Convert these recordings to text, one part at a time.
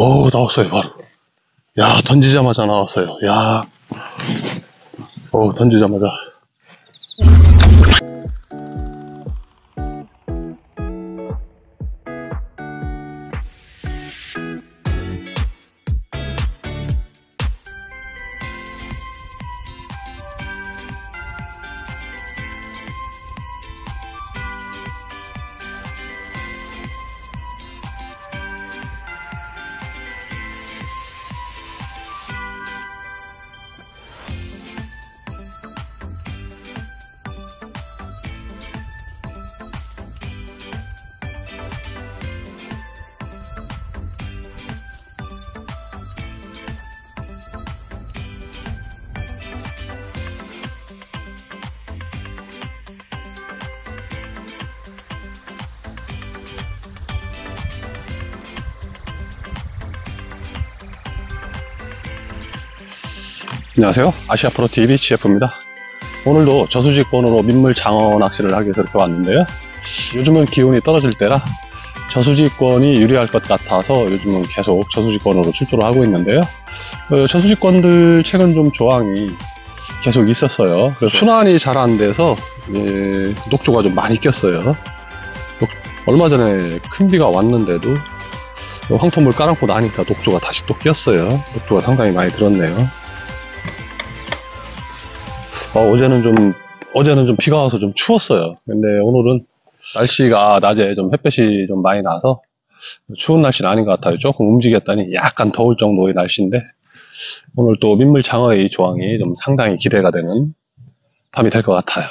오, 나왔어요, 바로. 야, 던지자마자 나왔어요. 야, 던지자마자. 안녕하세요. 아시아프로TV CF입니다. 오늘도 저수지권으로 민물 장어 낚시를 하기 위해서 이렇게 왔는데요. 요즘은 기온이 떨어질 때라 저수지권이 유리할 것 같아서 요즘은 계속 저수지권으로 출조를 하고 있는데요. 저수지권들 최근 좀 조항이 계속 있었어요. 그래서 순환이 잘 안 돼서 녹조가 좀 많이 꼈어요. 얼마 전에 큰 비가 왔는데도 황토물 깔아놓고 나니까 녹조가 다시 또 꼈어요. 녹조가 상당히 많이 들었네요. 어제는 좀 비가 와서 좀 추웠어요. 근데 오늘은 날씨가 낮에 좀 햇볕이 좀 많이 나서 추운 날씨는 아닌 것 같아요. 조금 움직였더니 약간 더울 정도의 날씨인데 오늘 또 민물 장어의 조항이 좀 상당히 기대가 되는 밤이 될 것 같아요.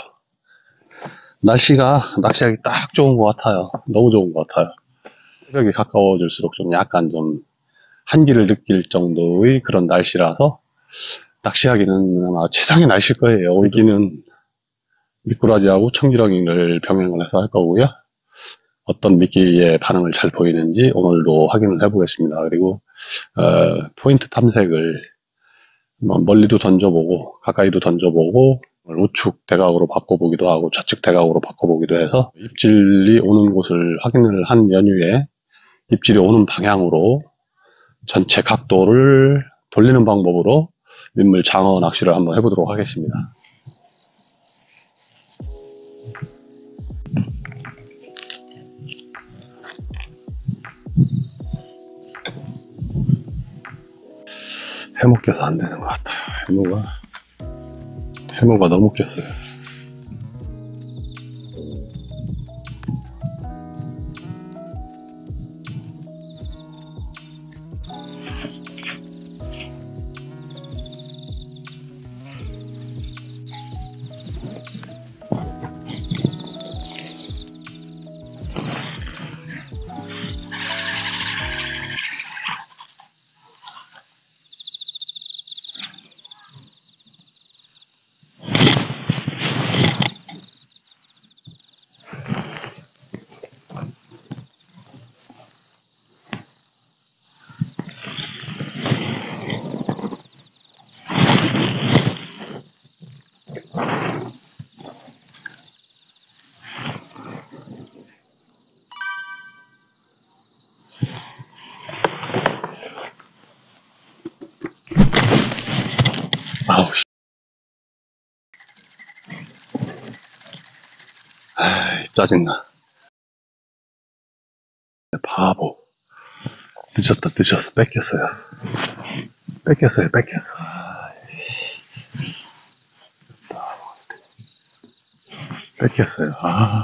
날씨가 낚시하기 딱 좋은 것 같아요. 너무 좋은 것 같아요. 새벽이 가까워질수록 좀 약간 좀 한기를 느낄 정도의 그런 날씨라서 낚시하기는 아마 최상의 날씨일 거예요. 여기는 미꾸라지하고 청지렁이를 병행을 해서 할 거고요. 어떤 미끼의 반응을 잘 보이는지 오늘도 확인을 해보겠습니다. 그리고 포인트 탐색을 멀리도 던져보고 가까이도 던져보고 우측 대각으로 바꿔보기도 하고 좌측 대각으로 바꿔보기도 해서 입질이 오는 곳을 확인을 한 연후에 입질이 오는 방향으로 전체 각도를 돌리는 방법으로 민물 장어 낚시를 한번 해보도록 하겠습니다. 해묵 껴서 안 되는 것 같아요. 해무가 너무 꼈어요. 아우, 아이, 짜증나. 바보. 늦었어. 뺏겼어요. 뺏겼어요.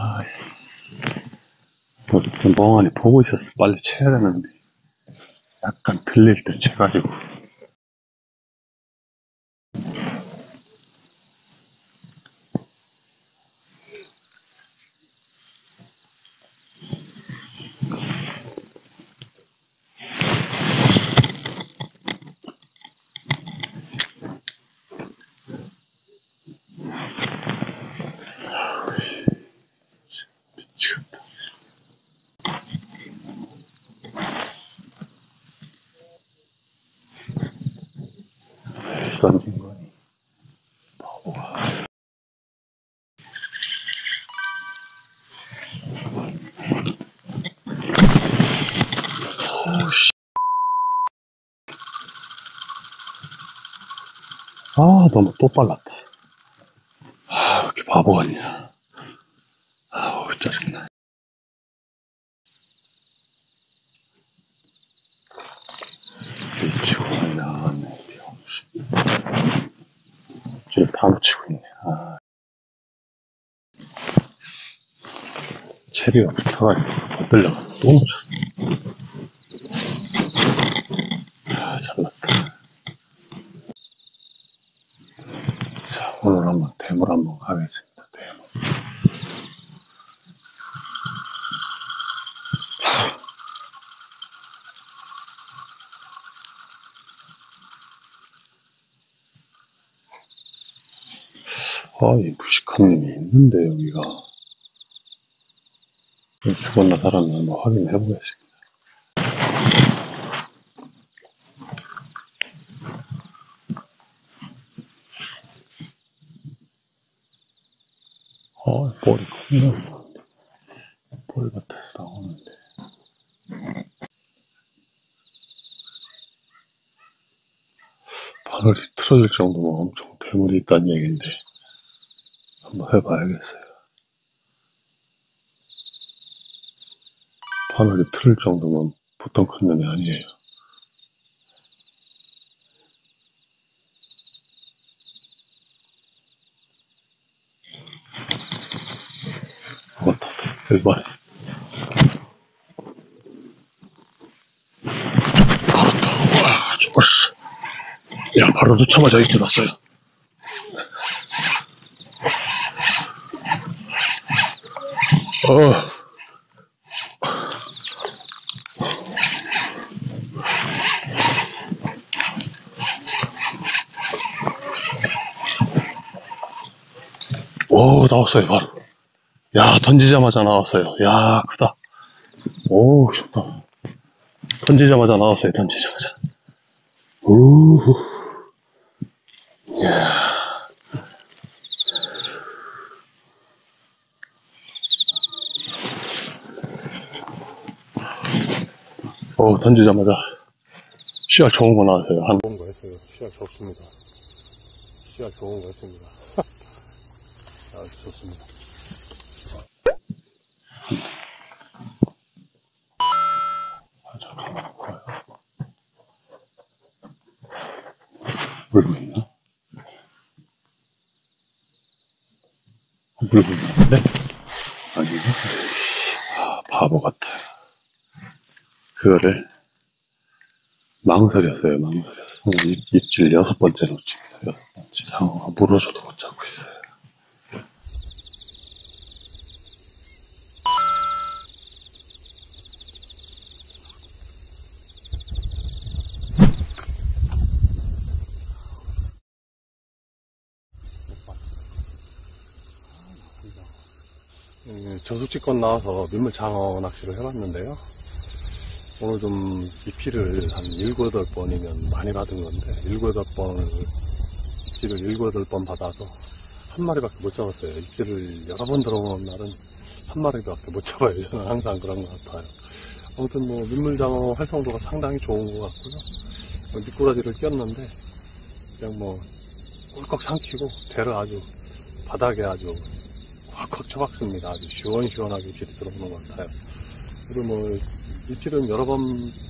멍하니 보고 있었어. 빨리 쳐야 되는데. 약간 들릴 때 쳐가지고. 미치겠다. 던진 거니. 바보가. 오우씨. 아, 너무 또 빨랐다. 아, 왜 이렇게 바보 같냐. 아우, 짜증나. 치고 나갔네. 지금 다 묻히고 있네. 아. 체리가 붙어가지고 못 들려가. 또 놓쳤어. 아, 잘났다. 자, 오늘 한번 대물 한번 가겠습니다. 대물. 이 무식한 놈이 있는데, 여기가. 죽었나 살았나 한번 확인해 보겠습니다. 볼이 겁나. 볼 같아서 나오는데. 바늘이 틀어질 정도면 엄청 대물이 있다는 얘기인데, 한번 해봐야겠어요. 바늘이 틀을 정도면 보통 큰 놈이 아니에요. 여기 말해. 바로 또, 와, 죽었어. 야, 바로 놓자마자 이렇게 났어요. 오, 나왔어요, 바로. 야, 던지자마자 나왔어요. 야, 크다. 오, 좋다. 던지자마자 나왔어요, 던지자마자. 우, 야. 던지자마자 씨알 좋은 거 나왔어요. 좋은 거 했어요. 씨알 좋습니다. 씨알 좋은 거 했습니다. 아주 좋습니다. 잠깐만 볼까요? 물고 있나? 물고 있는데? 아니요. 바보 같아. 그거를 망설였어요. 망설였어. 입질 6번째 놓칩니다. 6번째. 상어가 물어줘도 못 잡고 있어요. 저수지권 나와서 민물장어 낚시를 해봤는데요. 오늘 좀 입질을 한 7, 8번이면 많이 받은 건데 7, 8번을 입질을 7, 8번 받아서 한 마리밖에 못 잡았어요. 입질을 여러 번 들어오는 날은 한 마리밖에 못 잡아요. 저는 항상 그런 것 같아요. 아무튼 뭐 민물장어 활성도가 상당히 좋은 것 같고요. 미꾸라지를 꼈는데 그냥 뭐 꿀꺽 삼키고 대를 아주 바닥에 아주 콱콱 쳐박습니다. 아주 시원시원하게 입질이 들어오는 것 같아요. 그리고 뭐 입질은 여러 번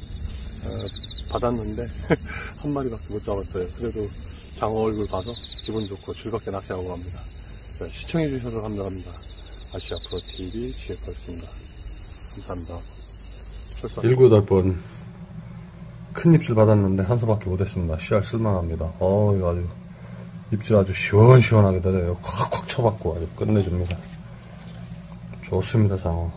받았는데 한 마리밖에 못 잡았어요. 그래도 장어 얼굴 봐서 기분 좋고 즐겁게 낚시하고 갑니다. 시청해주셔서 감사합니다. 아시아 프로TV GF였습니다. 감사합니다. 7, 8번 큰 입질 받았는데 한 수밖에 못했습니다. 씨알 쓸만합니다. 이거 아주 입질 아주 시원시원하게 들어요. 콱콱 쳐박고 아주 끝내줍니다. 좋습니다, 장어.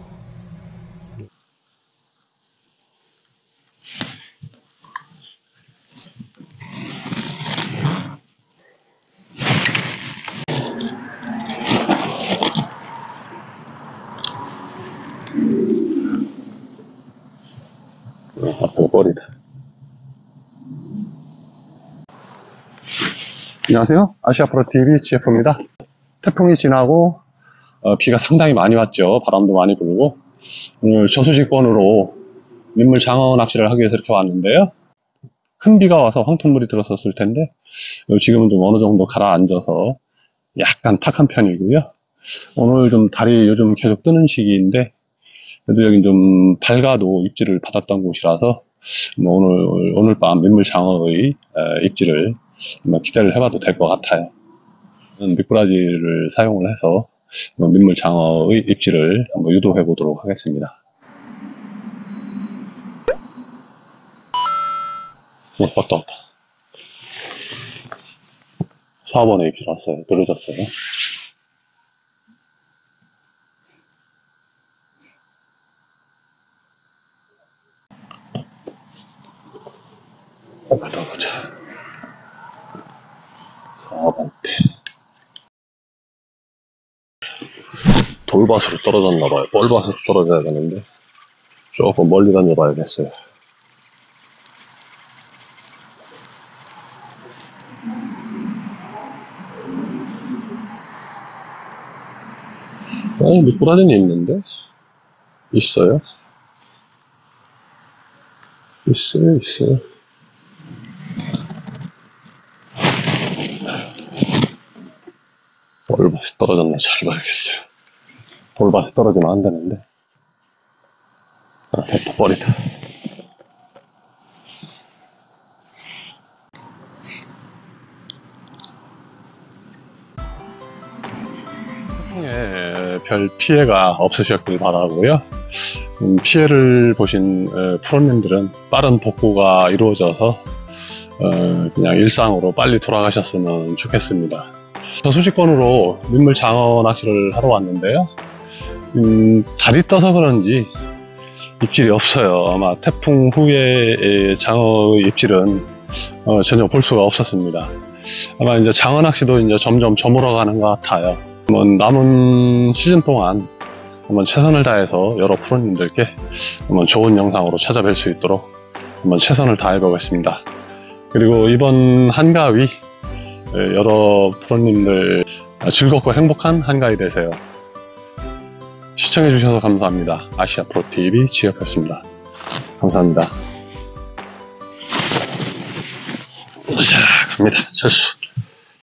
볼거리다. 안녕하세요. 아시아프로TV GF입니다. 태풍이 지나고 비가 상당히 많이 왔죠. 바람도 많이 불고 오늘 저수지권으로 민물 장어 낚시를 하기 위해서 이렇게 왔는데요. 큰 비가 와서 황토물이 들었었을 텐데 지금은 좀 어느 정도 가라앉아서 약간 탁한 편이고요. 오늘 좀 달이 요즘 계속 뜨는 시기인데 그래도 여긴 좀 밝아도 입질을 받았던 곳이라서 뭐 오늘 밤 민물장어의 입질을 한번 기대를 해봐도 될 것 같아요. 미꾸라지를 사용을 해서 민물장어의 입질을 한번 유도해 보도록 하겠습니다. 왔다 왔다. 4번에 입질 왔어요. 떨어졌어요. 보자 보자. 4번 때 돌밭으로 떨어졌나봐요. 뻘밭으로 떨어져야 되는데 조금 멀리 던져봐야겠어요. 미꾸라지는 있는데? 있어요? 있어요. 돌밭이 떨어졌나 잘 봐야겠어요. 돌밭이 떨어지면 안 되는데. 됐다, 버리다. 태풍에 별 피해가 없으셨길 바라고요. 피해를 보신 프로님들은 빠른 복구가 이루어져서 그냥 일상으로 빨리 돌아가셨으면 좋겠습니다. 저 수직권으로 민물장어 낚시를 하러 왔는데요. 달이 떠서 그런지 입질이 없어요. 아마 태풍 후에 장어의 입질은 전혀 볼 수가 없었습니다. 아마 이제 장어 낚시도 이제 점점 저물어가는 것 같아요. 남은 시즌 동안 한번 최선을 다해서 여러 프로님들께 한번 좋은 영상으로 찾아뵐 수 있도록 한번 최선을 다해 보겠습니다. 그리고 이번 한가위 여러 프로님들 즐겁고 행복한 한가위 되세요. 시청해주셔서 감사합니다. 아시아프로TV 지혁이었습니다. 감사합니다. 자, 갑니다. 철수.